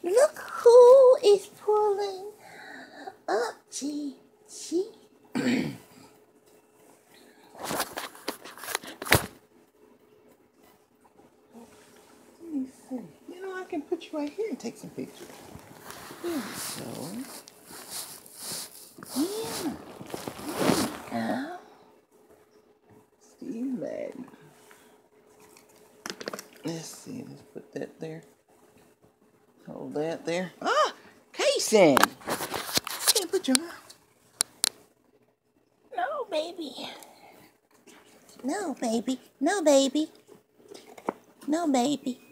Look who is pulling up, Gigi. Let me see. You know, I can put you right here and take some pictures. There we go. Yeah. There we go. Steve Madden. Let's see. Let's put that there. Hold that there. Ah! Caesen! Can't put your mouth. No, baby. No, baby. No, baby. No, baby.